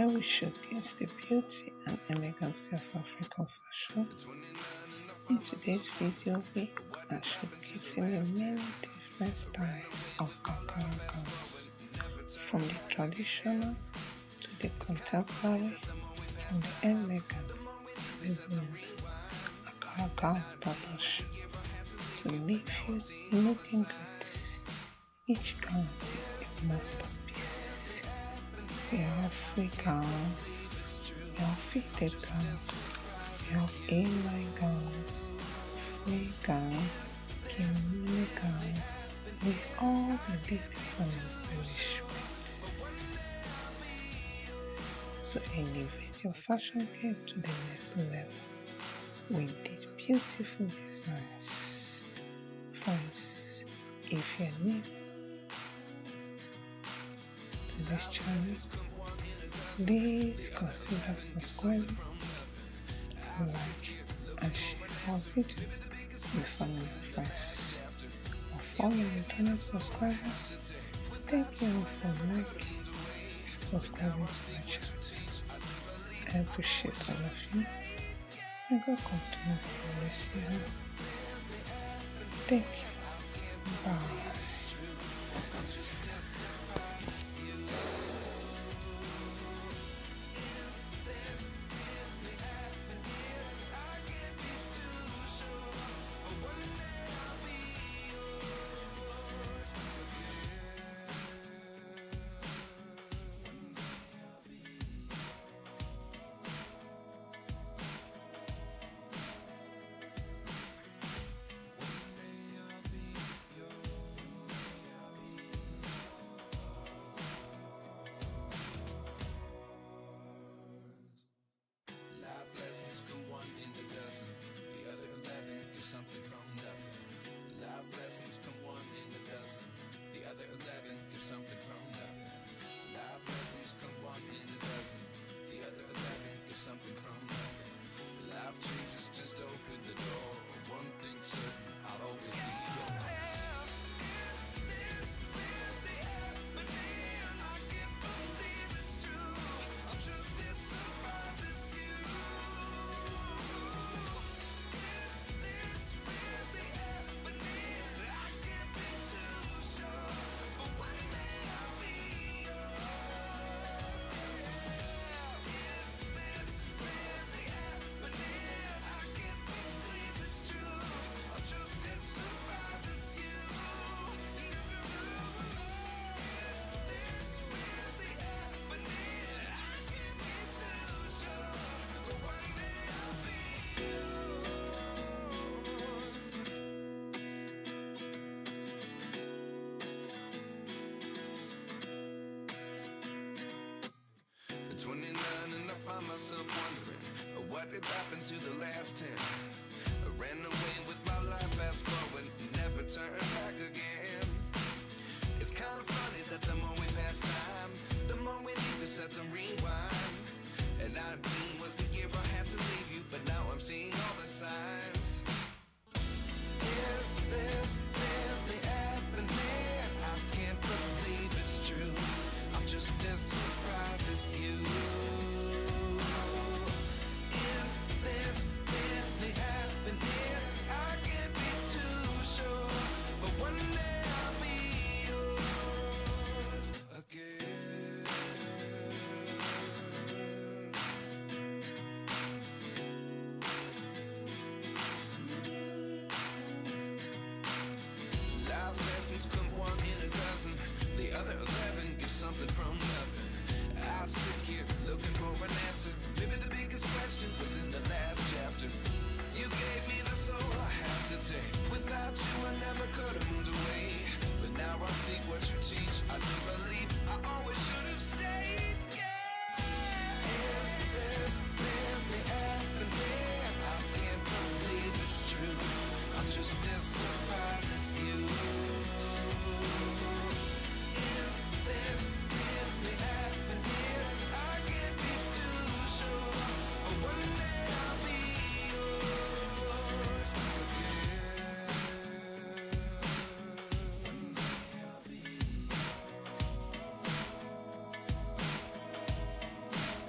where we showcase the beauty and elegancy of African fashion. In today's video, we are showcasing the many different styles of Ankara gowns, from the traditional to the contemporary, from the elegant to the bold. Ankara gowns that are sure to leave you looking good. Each gown is a masterpiece. We have free gowns, we have fitted gowns, we have A-line gowns, flare gowns, kimono gowns, with all the details and embellishments. So elevate your fashion game to the next level with these beautiful designs. Friends, if you're new to this channel, please consider subscribing, like and share our video with family and friends. For all your returning subscribers, thank you all for liking and subscribing to my channel. I appreciate all of you, and God continue to bless you. Thank you. Bye. Something from nothing. Life lessons come one in a dozen. The other 11 give something from nothing. Life lessons come one in a dozen. The other 11 give something from nothing. Life changes, just open the door. One thing certain, I'll always be yours. At 29 and I find myself wondering what did happen to the last 10. I ran away with my life, fast forward, never turn back again. It's kind of funny that the more we pass time, the more we need to set the rewind. And 19 was the year I had to leave you, but now I'm seeing all the signs. Is this really happening? I can't believe it's true. I'm just as surprised as you. Is this really happening? I can't be too sure, but one day I'll be yours again. Life lessons come one in a dozen. The other 11 give something from nothing. I sit here looking for an answer. Maybe the biggest question was in the last chapter. You gave me the soul I have today. Without you I never could have moved away. But now I see what you teach. I do believe I always should have stayed. Yeah. Is this really happening? I can't believe it's true. I'm just as surprised as you. Is this really happening? I can't be too sure, but one day I'll be yours again. One day I'll be yours.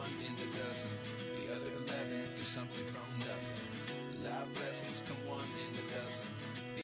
one in a dozen. The other 11 get something from nothing. Life lessons come one in a dozen.